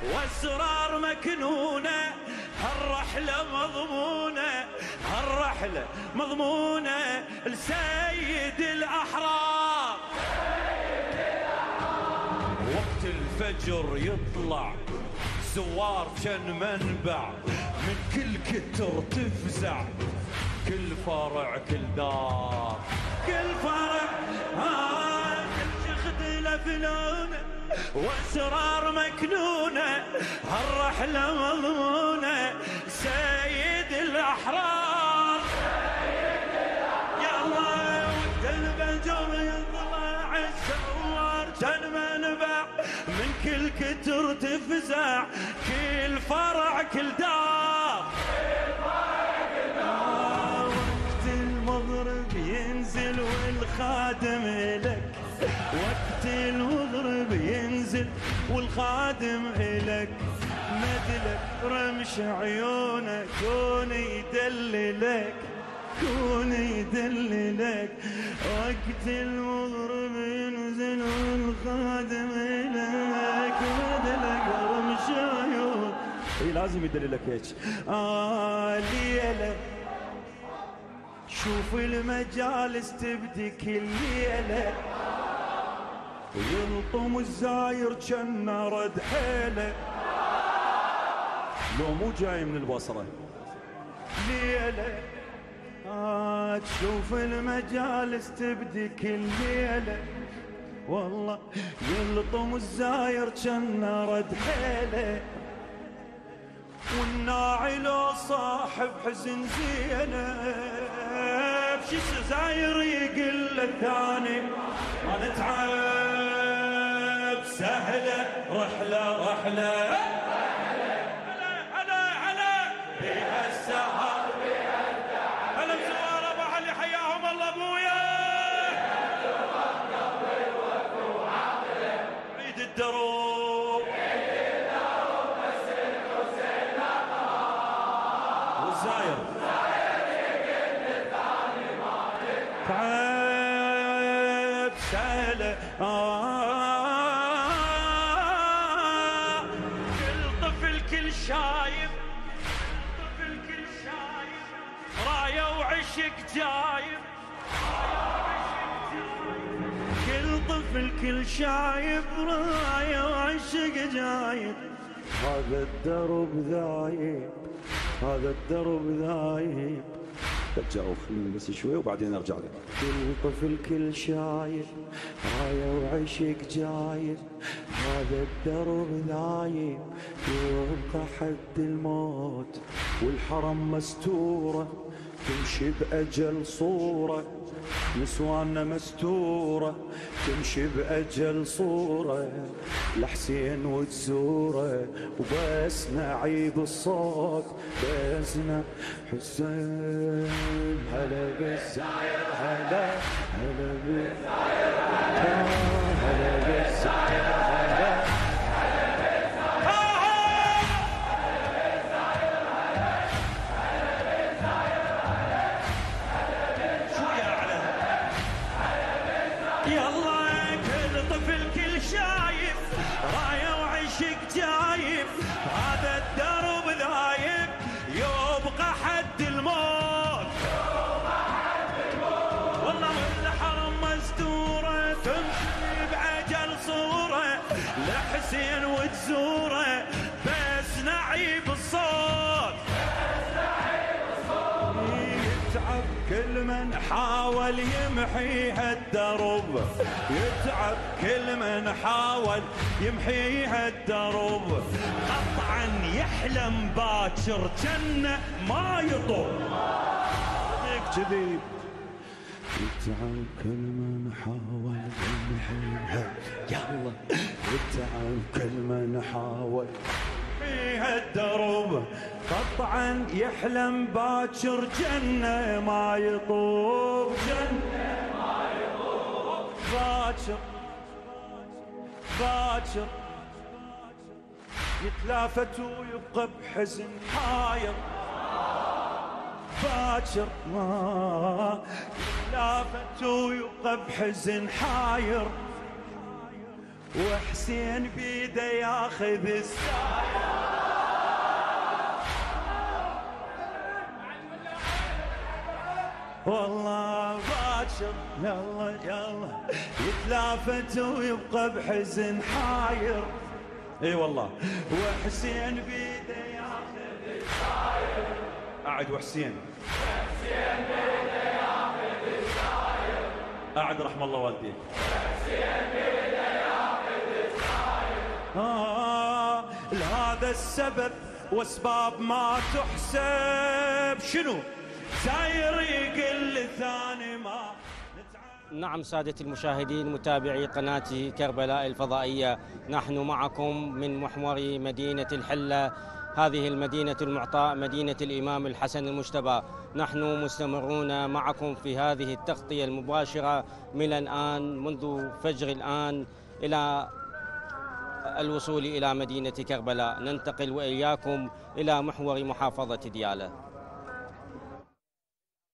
واسرار مكنونة، هالرحلة مضمونة، هالرحلة مضمونة لسيد الأحرار. وقت الفجر يطلع زوار كان منبع، من كل كتر تفزع، كل فرع كل دار، كل فرع كل شخد له فنونه واسرار مكنونه، هالرحله مضمونه سيد الاحرار. يا الله وقت الفجر يطلع الزوار كان منبع، من كل كتر تفزع، كل فرع كل دار. وقت المغرب ينزل والخادم إلك، وقت المغرب ينزل والخادم إلك، مدلك رمش عيونك كون يدللك، كون يدللك. وقت المغرب ينزل والخادم إلك، مدلك رمش عيونك. اي لازم يدللك هيك. ليلة شوف المجالس تبدي كل ليلة، ويلطم الزاير جنة رد حيله. لو مو جاي من البصرة ليلة تشوف المجالس تبدي كل ليلة، والله يلطم الزاير جنة رد حيله. والناعي لو صاحب حزن زينب، شي زاير يقل الثاني ما نتعب، سهلة رحلة رحلة هلا بها السهر هلا بزوار ابو علي حياهم الله ابويا. عيد الدروب والزاير تعب سهلة. كل طفل كل شايب، طفل كل شايب راية وعشق جايب، كل طفل كل شايب راية وعشق جايب. هذا الدرب ذايب، هذا الدرب ذايب. رجعوا خليني بس شوي وبعدين ارجع لك. كل طفل كل شايب رايه وعشق جايب، هذا الدرب ذايب يبقى حد الموت، والحرم مستوره تمشي بأجل صورة، نسواننا مستورة تمشي بأجل صورة، لحسين وتزوره وبس نعيد الصوت بسنا حسين. هلا بالزاير هلا هلا بالزاير هلا بالزاير هلا راية وعشق جايب، هذا الدرب ذايب يبقى حد الموت، والله والحرم مستورة تمشي بعجل صورة، لحسين وتزوره بس نعيب الصوت. يتعب كل من حاول يمحيها الدرب، يتعب كل من حاول يمحيها الدرب، قطعا يحلم باكر جنة ما يطب. كذي يتعب كل من حاول يمحيها، يلا يتعب كل من حاول فيها الدرب، قطعا يحلم باكر جنة ما يطوب، جنة ما يطوب. باكر باكر يتلافت ويبقى بحزن حاير، باكر ما يتلافت ويبقى بحزن حاير، وحسين بيده ياخذ الساير. والله باكر يلا يلا يتلافت ويبقى بحزن حاير. اي والله وحسين بيده ياخذ الساير. قاعد وحسين بيده ياخذ الساير. قاعد رحم الله والديك. وحسين بيده ياخذ الساير. لهذا السبب واسباب ما تحسب. شنو ساير يقل ثاني ما. نعم سادة المشاهدين متابعي قناة كربلاء الفضائية، نحن معكم من محور مدينة الحلة، هذه المدينة المعطاء، مدينة الإمام الحسن المجتبى. نحن مستمرون معكم في هذه التغطية المباشرة من الآن منذ فجر الآن إلى الوصول إلى مدينة كربلاء. ننتقل وإياكم إلى محور محافظة ديالى.